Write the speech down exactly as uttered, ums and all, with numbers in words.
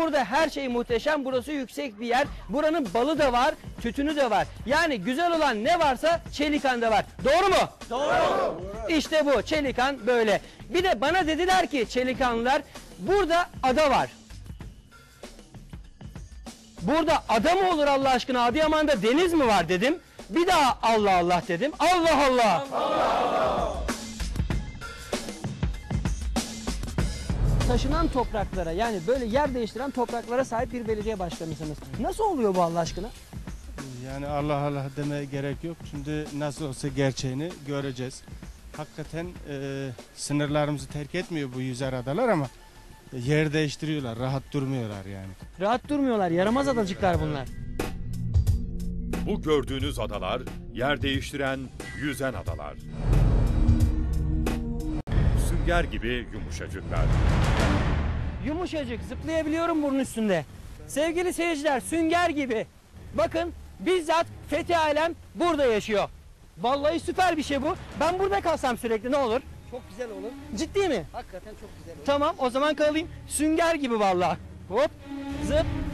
Burada her şey muhteşem. Burası yüksek bir yer. Buranın balı da var, tütünü de var. Yani güzel olan ne varsa Çelikan'da var. Doğru mu? Doğru. İşte bu. Çelikan böyle. Bir de bana dediler ki Çelikanlılar, burada ada var. Burada ada mı olur Allah aşkına? Adıyaman'da deniz mi var dedim. Bir daha Allah Allah dedim. Allah Allah. Allah Allah. Taşınan topraklara, yani böyle yer değiştiren topraklara sahip bir belediye başkanısınız. Nasıl oluyor bu Allah aşkına? Yani Allah Allah demeye gerek yok. Şimdi nasıl olsa gerçeğini göreceğiz. Hakikaten e, sınırlarımızı terk etmiyor bu yüzer adalar ama yer değiştiriyorlar, rahat durmuyorlar yani. Rahat durmuyorlar, yaramaz adacıklar bunlar. Bu gördüğünüz adalar yer değiştiren, yüzen adalar. Sünger gibi yumuşacıklar. Yumuşacık, zıplayabiliyorum bunun üstünde. Sevgili seyirciler, sünger gibi. Bakın, bizzat Fethi Alem burada yaşıyor. Vallahi süper bir şey bu. Ben burada kalsam sürekli ne olur? Çok güzel olur. Ciddi mi? Hakikaten çok güzel olur. Tamam, o zaman kalayım. Sünger gibi vallahi. Hop, zıp,